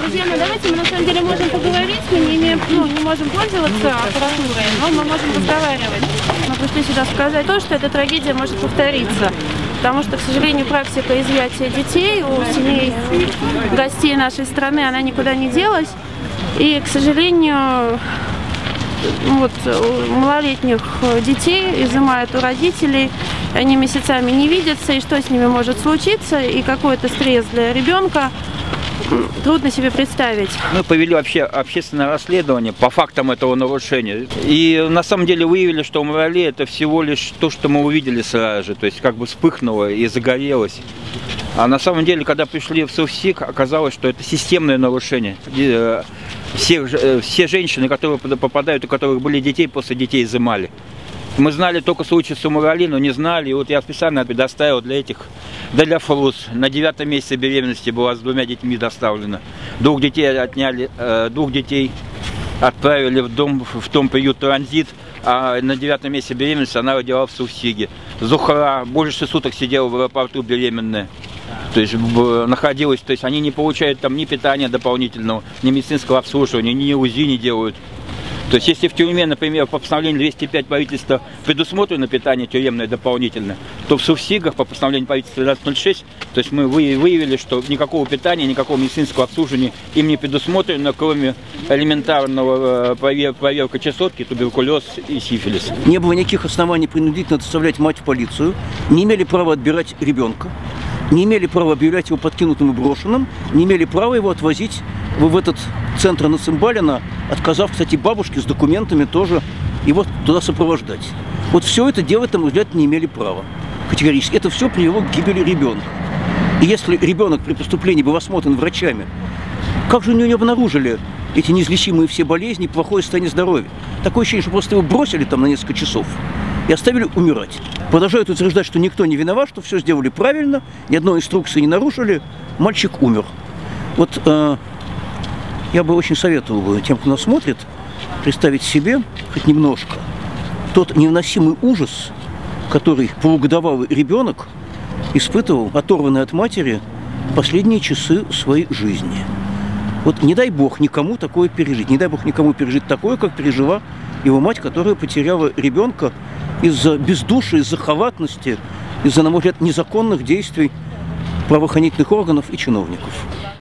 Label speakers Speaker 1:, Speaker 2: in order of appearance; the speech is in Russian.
Speaker 1: Друзья, ну давайте мы на самом деле можем поговорить, мы не можем пользоваться аппаратурой, но мы можем разговаривать. Мы пришли сюда сказать то, что эта трагедия может повториться. Потому что, к сожалению, практика изъятия детей у семей гостей нашей страны, она никуда не делась. И, к сожалению, вот, малолетних детей изымают у родителей, они месяцами не видятся, и что с ними может случиться, и какой это стресс для ребенка, трудно себе представить.
Speaker 2: Мы повели вообще общественное расследование по фактам этого нарушения. И на самом деле выявили, что у Мурале это всего лишь то, что мы увидели сразу же, то есть как бы вспыхнуло и загорелось. А на самом деле, когда пришли в Совсик, оказалось, что это системное нарушение. Все женщины, которые попадают, у которых были детей, после детей изымали. Мы знали только случай с Умурали, но не знали. И вот я специально предоставил для ФРУС. На 9-м месяце беременности была с 2 детьми доставлена. 2 детей отняли, 2 детей отправили в дом приют «Транзит». А на 9-м месяце беременности она родила в Совсиге. Зухра больше 6 суток сидела в аэропорту беременная. То есть находилась, то есть они не получают там ни питания дополнительного, ни медицинского обслуживания, ни УЗИ не делают. То есть если в тюрьме, например, по постановлению 205 правительства предусмотрено питание тюремное дополнительно, то в Совсигах по постановлению правительства 1306, то есть мы выявили, что никакого питания, никакого медицинского обслуживания им не предусмотрено, кроме элементарного проверки чесотки, туберкулез и сифилис.
Speaker 3: Не было никаких оснований принудительно доставлять мать в полицию, не имели права отбирать ребенка, не имели права объявлять его подкинутым и брошенным, не имели права его отвозить в этот центр на Цимбалина, отказав, кстати, бабушке с документами тоже его туда сопровождать. Вот все это делать, на мой взгляд, не имели права категорически. Это все привело к гибели ребенка. И если ребенок при поступлении был осмотрен врачами, как же у него не обнаружили эти неизлечимые все болезни, плохое состояние здоровья? Такое ощущение, что просто его бросили там на несколько часов и оставили умирать. Продолжают утверждать, что никто не виноват, что все сделали правильно, ни одной инструкции не нарушили, мальчик умер. Вот я бы очень советовал бы тем, кто нас смотрит, представить себе хоть немножко тот невыносимый ужас, который полугодовалый ребенок испытывал, оторванный от матери, последние часы своей жизни. Вот не дай бог никому такое пережить, не дай бог никому пережить такое, как пережила его мать, которая потеряла ребенка из-за бездушия, из-за халатности, из-за, на мой взгляд, незаконных действий правоохранительных органов и чиновников.